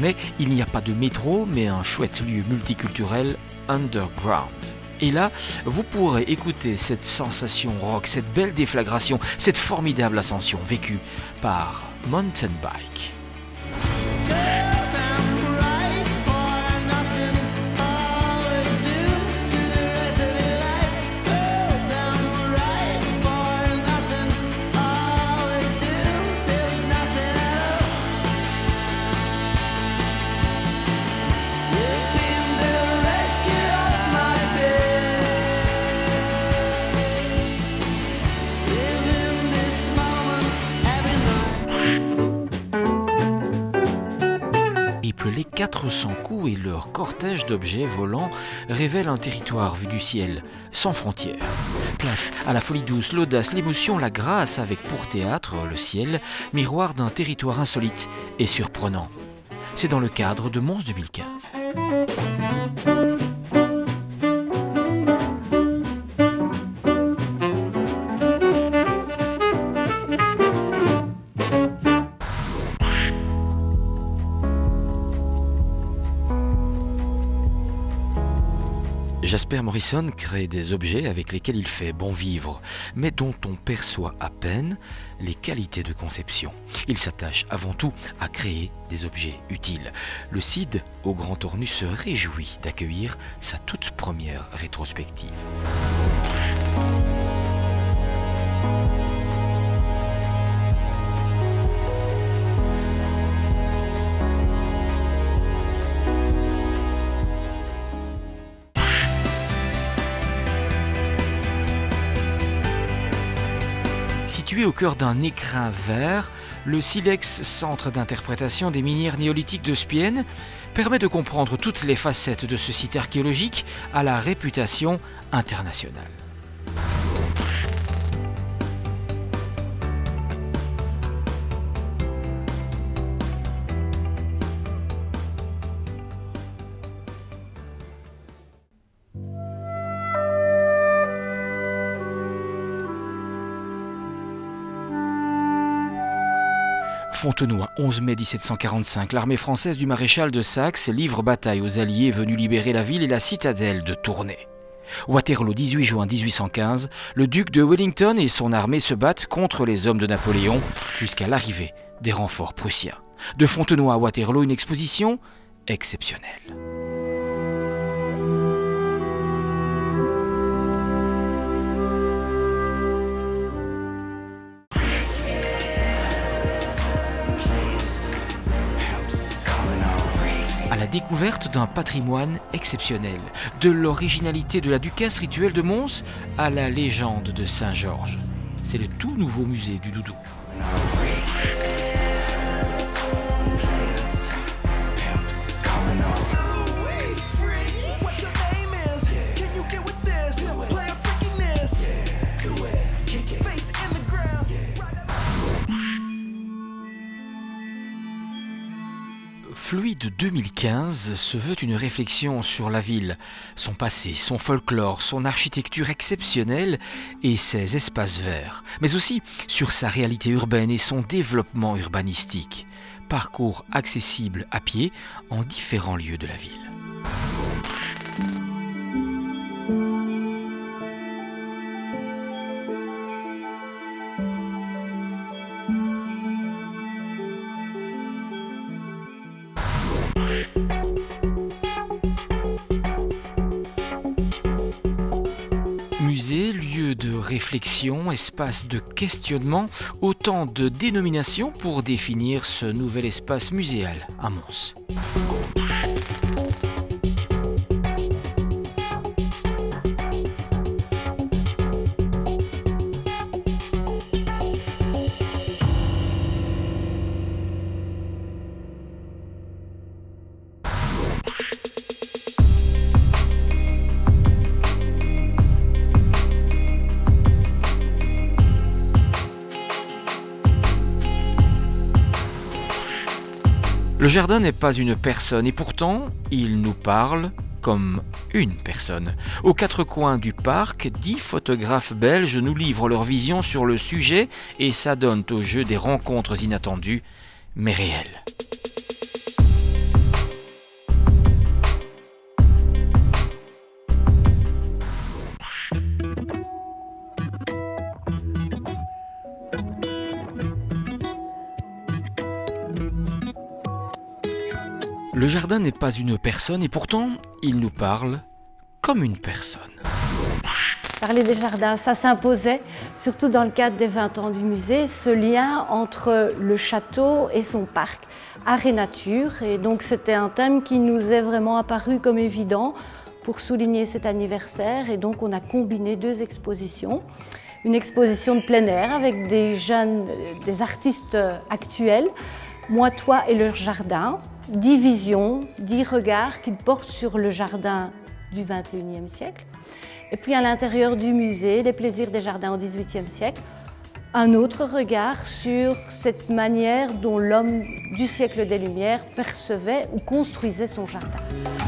Mais il n'y a pas de métro, mais un chouette lieu multiculturel underground. Et là, vous pourrez écouter cette sensation rock, cette belle déflagration, cette formidable ascension vécue par Mountain Bike. Les 400 coups et leur cortège d'objets volants révèlent un territoire vu du ciel, sans frontières. Place à la folie douce, l'audace, l'émotion, la grâce avec pour théâtre le ciel, miroir d'un territoire insolite et surprenant. C'est dans le cadre de Mons 2015. Jasper Morrison crée des objets avec lesquels il fait bon vivre, mais dont on perçoit à peine les qualités de conception. Il s'attache avant tout à créer des objets utiles. Le CID, au Grand Tornu, se réjouit d'accueillir sa toute première rétrospective. Situé au cœur d'un écrin vert, le Silex, centre d'interprétation des minières néolithiques de Spienne, permet de comprendre toutes les facettes de ce site archéologique à la réputation internationale. Fontenoy, 11 mai 1745, l'armée française du maréchal de Saxe livre bataille aux Alliés venus libérer la ville et la citadelle de Tournai. Waterloo, 18 juin 1815, le duc de Wellington et son armée se battent contre les hommes de Napoléon jusqu'à l'arrivée des renforts prussiens. De Fontenoy à Waterloo, une exposition exceptionnelle. La découverte d'un patrimoine exceptionnel, de l'originalité de la ducasse rituelle de Mons à la légende de Saint-Georges. C'est le tout nouveau musée du doudou. Fluide 2015 se veut une réflexion sur la ville, son passé, son folklore, son architecture exceptionnelle et ses espaces verts, mais aussi sur sa réalité urbaine et son développement urbanistique. Parcours accessible à pied en différents lieux de la ville. Musée, lieu de réflexion, espace de questionnement, autant de dénominations pour définir ce nouvel espace muséal à Mons. Le jardin n'est pas une personne et pourtant, il nous parle comme une personne. Aux quatre coins du parc, 10 photographes belges nous livrent leur vision sur le sujet et s'adonnent au jeu des rencontres inattendues, mais réelles. Le jardin n'est pas une personne et pourtant, il nous parle comme une personne. Parler des jardins, ça s'imposait, surtout dans le cadre des 20 ans du musée, ce lien entre le château et son parc, art et nature. Et donc c'était un thème qui nous est vraiment apparu comme évident pour souligner cet anniversaire. Et donc on a combiné deux expositions. Une exposition de plein air avec des jeunes, des artistes actuels, Moi, toi et leur jardin, 10 visions, 10 regards qu'ils portent sur le jardin du XXIe siècle. Et puis à l'intérieur du musée, les plaisirs des jardins au XVIIIe siècle, un autre regard sur cette manière dont l'homme du siècle des Lumières percevait ou construisait son jardin.